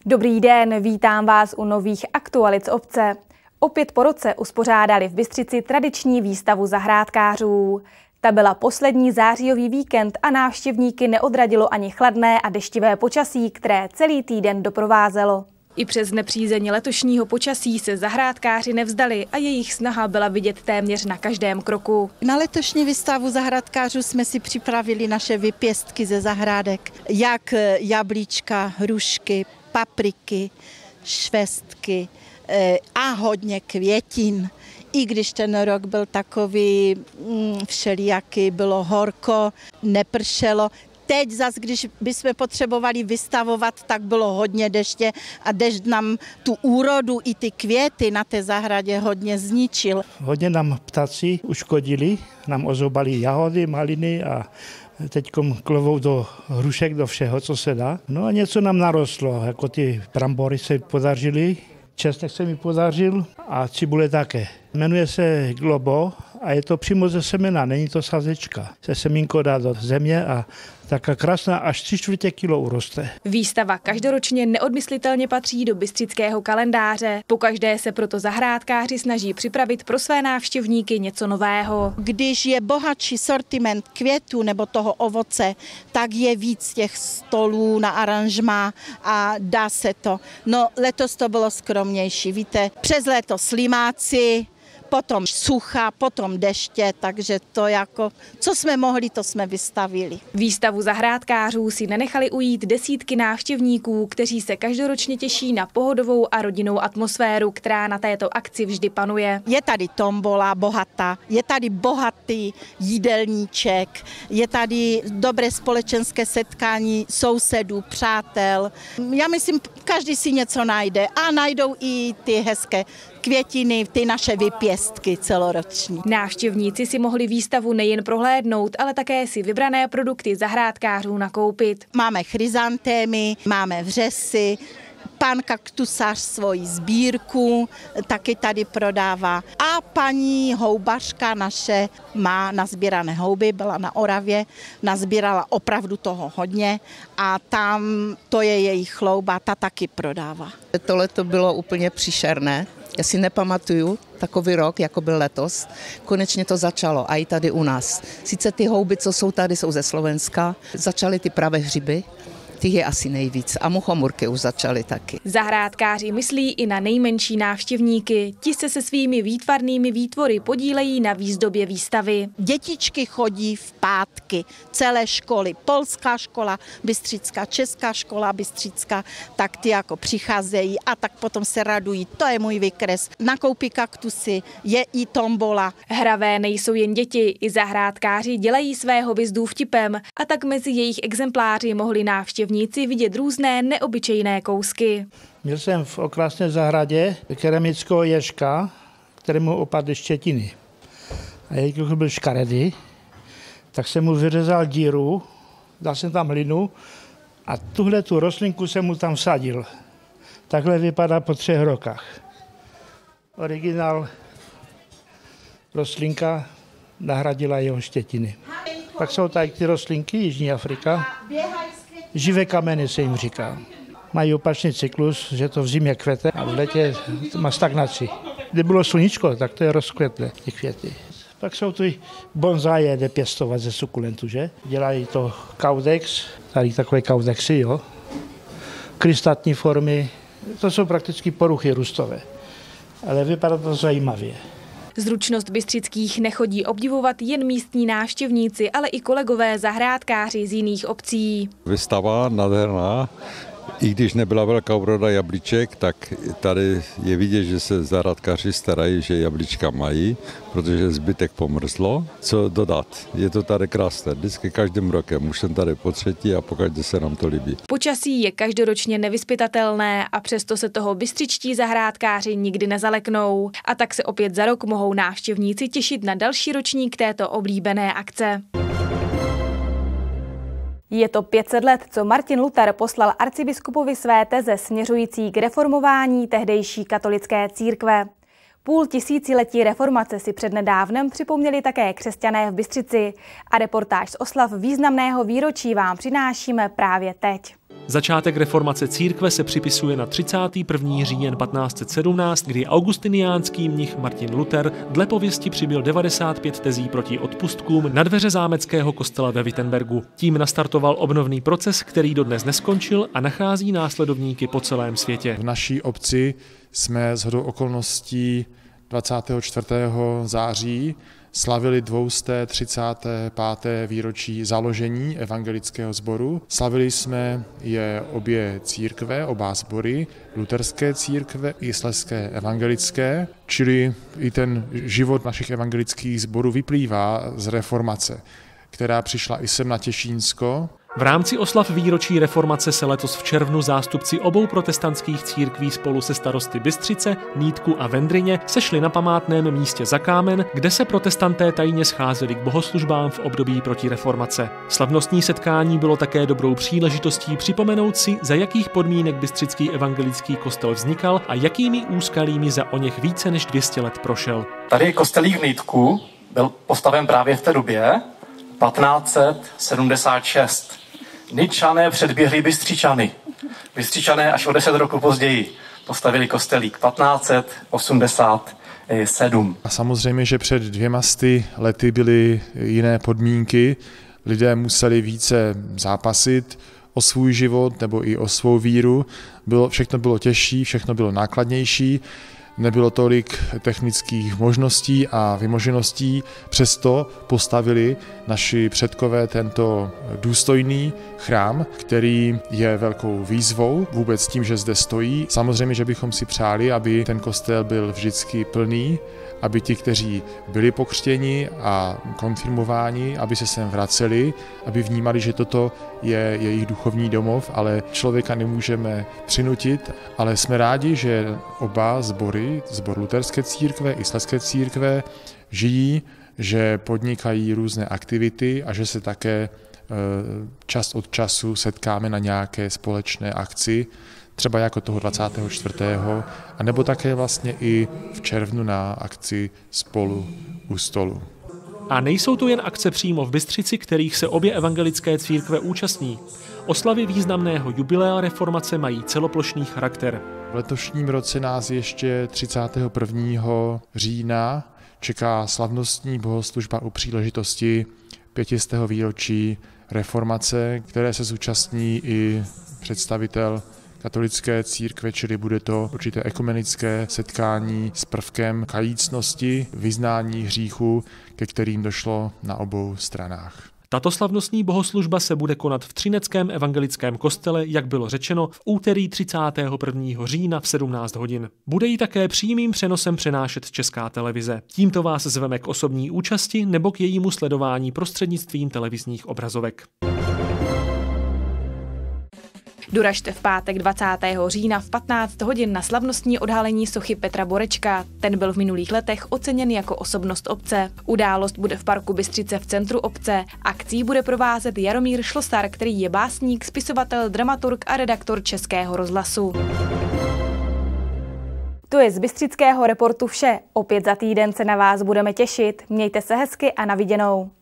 Dobrý den, vítám vás u nových aktualit z obce. Opět po roce uspořádali v Bystřici tradiční výstavu zahrádkářů. Ta byla poslední zářijový víkend a návštěvníky neodradilo ani chladné a deštivé počasí, které celý týden doprovázelo. I přes nepřízeň letošního počasí se zahrádkáři nevzdali a jejich snaha byla vidět téměř na každém kroku. Na letošní výstavu zahrádkářů jsme si připravili naše vypěstky ze zahrádek, jak jablíčka, hrušky, papriky, švestky a hodně květin. I když ten rok byl takový všelijaký, bylo horko, nepršelo. Teď zase, když bychom potřebovali vystavovat, tak bylo hodně deště a dešť nám tu úrodu i ty květy na té zahradě hodně zničil. Hodně nám ptáci uškodili, nám ozobali jahody, maliny a teď klovou do hrušek, do všeho, co se dá. No a něco nám narostlo, jako ty brambory se podařily, česnek se mi podařil a cibule také. Jmenuje se Globo a je to přímo ze semena, není to sázečka. Se semínko dá do země a taká krásná, až 3/4 kilo uroste. Výstava každoročně neodmyslitelně patří do bystřického kalendáře. Pokaždé se proto zahrádkáři snaží připravit pro své návštěvníky něco nového. Když je bohatší sortiment květů nebo toho ovoce, tak je víc těch stolů na aranžmá a dá se to. No letos to bylo skromnější, víte, přes léto slimáci, potom sucha, potom deště, takže to jako, co jsme mohli, to jsme vystavili. Výstavu zahrádkářů si nenechali ujít desítky návštěvníků, kteří se každoročně těší na pohodovou a rodinnou atmosféru, která na této akci vždy panuje. Je tady tombola bohatá, je tady bohatý jídelníček, je tady dobré společenské setkání sousedů, přátel. Já myslím, každý si něco najde a najdou i ty hezké květiny, ty naše vypěstky celoroční. Návštěvníci si mohli výstavu nejen prohlédnout, ale také si vybrané produkty zahrádkářů nakoupit. Máme chryzantémy, máme vřesy, pan kaktusář svoji sbírku taky tady prodává. A paní houbařka naše má nazbírané houby, byla na Oravě, nazbírala opravdu toho hodně a tam to je její chlouba, ta taky prodává. Tohle to bylo úplně příšerné. Já si nepamatuju takový rok, jako byl letos. Konečně to začalo, a i tady u nás. Sice ty houby, co jsou tady, jsou ze Slovenska. Začaly ty pravé hřiby, těch je asi nejvíc. A muchomurky už začaly taky. Zahrádkáři myslí i na nejmenší návštěvníky. Ti se svými výtvarnými výtvory podílejí na výzdobě výstavy. Dětičky chodí v pátky, celé školy. Polská škola bystřická, česká škola bystřická, tak ty jako přicházejí a tak potom se radují. To je můj vykres. Nakoupí kaktusy, je i tombola. Hravé nejsou jen děti, i zahrádkáři dělají své hobby s důvtipem a tak mezi jejich exempláři mohli návštěvníci vidět různé neobyčejné kousky. Měl jsem v okrasné zahradě keramického ježka, kterému opadly štětiny. A jelikož byl škaredý, tak jsem mu vyřezal díru, dal jsem tam hlinu a tuhle tu rostlinku jsem mu tam vsadil. Takhle vypadá po 3 rokách. Originál rostlinka nahradila jeho štětiny. Pak jsou tady ty rostlinky, Jižní Afrika. Živé kameny se jim říká. Mají opačný cyklus, že to v zimě kvete a v létě má stagnaci. Kde bylo sluníčko, tak to je rozkvetlé, ty květy. Pak jsou tu bonsaje, jde pěstovat ze sukulentu, že? Dělají to kaudex, tady takové kaudexy, jo. Krystátní formy, to jsou prakticky poruchy růstové, ale vypadá to zajímavě. Zručnost bystřických nechodí obdivovat jen místní návštěvníci, ale i kolegové zahrádkáři z jiných obcí. Výstava nádherná. I když nebyla velká úroda jablíček, tak tady je vidět, že se zahrádkáři starají, že jablíčka mají, protože zbytek pomrzlo. Co dodat? Je to tady krásné. Vždycky každým rokem. Už jsem tady po 3. a pokaždé se nám to líbí. Počasí je každoročně nevyzpytatelné a přesto se toho bystřičtí zahrádkáři nikdy nezaleknou. A tak se opět za rok mohou návštěvníci těšit na další ročník této oblíbené akce. Je to 500 let, co Martin Luther poslal arcibiskupovi své teze směřující k reformování tehdejší katolické církve. Půl tisíciletí reformace si přednedávnem připomněli také křesťané v Bystřici a reportáž z oslav významného výročí vám přinášíme právě teď. Začátek reformace církve se připisuje na 31. říjen 1517, kdy augustiniánský mnich Martin Luther dle pověsti přibyl 95 tezí proti odpustkům na dveře zámeckého kostela ve Wittenbergu. Tím nastartoval obnovný proces, který dodnes neskončil a nachází následovníky po celém světě. V naší obci jsme shodou okolností 24. září slavili 235. výročí založení evangelického sboru. Slavili jsme je obě církve, oba sbory, luterské církve i slezské evangelické, čili i ten život našich evangelických sborů vyplývá z reformace, která přišla i sem na Těšínsko. V rámci oslav výročí reformace se letos v červnu zástupci obou protestantských církví spolu se starosty Bystřice, Nýtku a Vendryně sešli na památném místě Za Kámen, kde se protestanté tajně scházeli k bohoslužbám v období protireformace. Slavnostní setkání bylo také dobrou příležitostí připomenout si, za jakých podmínek bystřický evangelický kostel vznikal a jakými úskalími za oněch více než 200 let prošel. Tady kostelík v Nýtku byl postaven právě v té době 1576. Nitčané předběhli Bystřičany. Bystřičané až o 10 roků později postavili kostelík 1587. A samozřejmě, že před 200 lety byly jiné podmínky. Lidé museli více zápasit o svůj život nebo i o svou víru. Všechno bylo těžší, všechno bylo nákladnější. Nebylo tolik technických možností a vymožeností, přesto postavili naši předkové tento důstojný chrám, který je velkou výzvou vůbec tím, že zde stojí. Samozřejmě, že bychom si přáli, aby ten kostel byl vždycky plný, aby ti, kteří byli pokřtěni a konfirmováni, aby se sem vraceli, aby vnímali, že toto je jejich duchovní domov, ale člověka nemůžeme přinutit, ale jsme rádi, že oba sbory, sbor luterské církve i slezské církve, žijí, že podnikají různé aktivity a že se také čas od času setkáme na nějaké společné akci, třeba jako toho 24. a nebo také vlastně i v červnu na akci Spolu u stolu. A nejsou to jen akce přímo v Bystřici, kterých se obě evangelické církve účastní. Oslavy významného jubilea reformace mají celoplošný charakter. V letošním roce nás ještě 31. října čeká slavnostní bohoslužba u příležitosti 500. výročí reformace, které se zúčastní i představitel katolické církve, čili bude to určité ekumenické setkání s prvkem kajícnosti, vyznání hříchu, ke kterým došlo na obou stranách. Tato slavnostní bohoslužba se bude konat v Třineckém evangelickém kostele, jak bylo řečeno, v úterý 31. října v 17 hodin. Bude ji také přímým přenosem přenášet Česká televize. Tímto vás zveme k osobní účasti nebo k jejímu sledování prostřednictvím televizních obrazovek. Doražte v pátek 20. října v 15 hodin na slavnostní odhalení sochy Petra Borečka. Ten byl v minulých letech oceněn jako osobnost obce. Událost bude v parku Bystřice v centru obce. Akcí bude provázet Jaromír Šlosar, který je básník, spisovatel, dramaturg a redaktor Českého rozhlasu. To je z Bystřického reportu vše. Opět za týden se na vás budeme těšit. Mějte se hezky a na viděnou.